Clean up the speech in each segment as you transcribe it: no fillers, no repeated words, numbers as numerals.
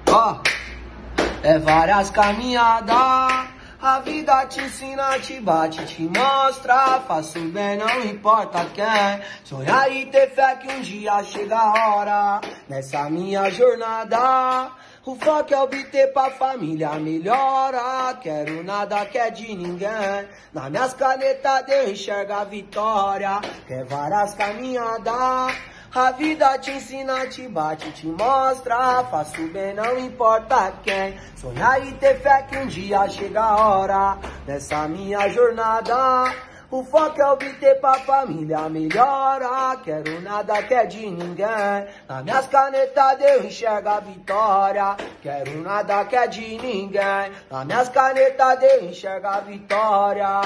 Ó, é várias caminhadas, a vida te ensina, te bate, te mostra. Faço bem, não importa quem. Sonhar e ter fé que um dia chega a hora. Nessa minha jornada, o foco é obter pra família melhora. Quero nada que é de ninguém. Nas minhas canetas Deus enxerga a vitória. Quer várias caminhadas, a vida te ensina, te bate, te mostra. Faço bem, não importa quem. Sonhar e ter fé que um dia chega a hora. Nessa minha jornada, o foco é obter pra família melhora. Quero nada que é de ninguém. Nas minhas canetas Deus enxerga a vitória. Quero nada que é de ninguém. Nas minhas canetas Deus enxerga a vitória.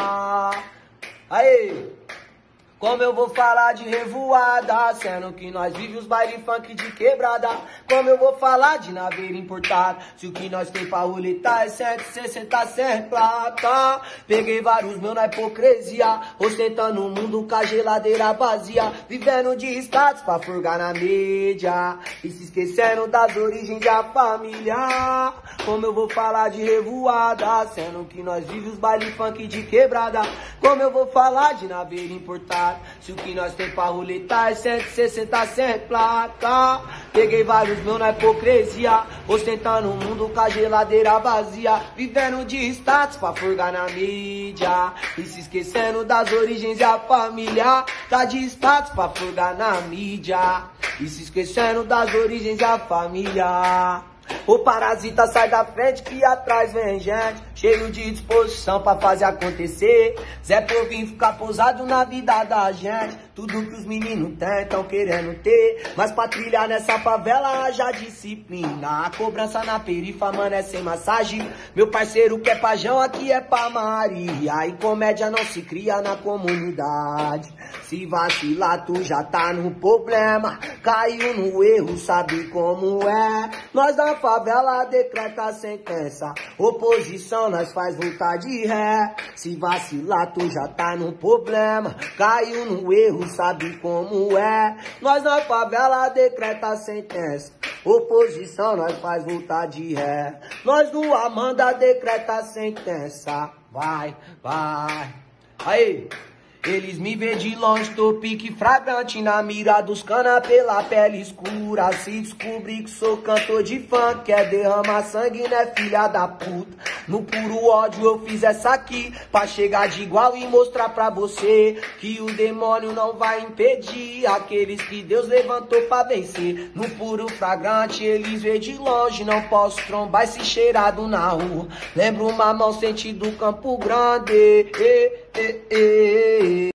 Aí! Como eu vou falar de revoada, sendo que nós vive os baile funk de quebrada. Como eu vou falar de naveiro importado, se o que nós tem pra roletar é 160 sem plata. Peguei vários meus na hipocrisia, ostentando o mundo com a geladeira vazia. Vivendo de status pra furgar na mídia e se esquecendo das origens da família. Como eu vou falar de revoada, sendo que nós vive os baile funk de quebrada. Como eu vou falar de naveiro importado, se o que nós tem pra roletar é 160 sem placa. Peguei vários meus na hipocrisia, ostentando o mundo com a geladeira vazia. Vivendo de status pra furgar na mídia e se esquecendo das origens e a família. Tá de status pra furgar na mídia e se esquecendo das origens e a família. O parasita sai da frente que atrás vem gente, cheio de disposição pra fazer acontecer. Zé Povinho ficar pousado na vida da gente. Tudo que os meninos têm, tão querendo ter, mas pra trilhar nessa favela haja disciplina. A cobrança na perifa, mano, é sem massagem. Meu parceiro que é pajão, aqui é pra Maria. E comédia não se cria na comunidade. Se vacilar, tu já tá no problema. Caiu no erro, sabe como é. Nós da favela decreta a sentença. Oposição nós faz voltar de ré. Se vacilar, tu já tá no problema. Caiu no erro, sabe como é. Nós na favela decreta a sentença. Oposição nós faz voltar de ré. Nós do Amanda decreta a sentença. Vai, vai. Aí. Eles me vêem de longe, tô pique fragrante na mira dos cana pela pele escura. Se descobrir que sou cantor de funk, quer derramar sangue, né, filha da puta? No puro ódio eu fiz essa aqui, pra chegar de igual e mostrar pra você que o demônio não vai impedir aqueles que Deus levantou pra vencer. No puro flagrante eles vêem de longe, não posso trombar esse cheirado na rua. Lembro uma mão sentido Campo Grande,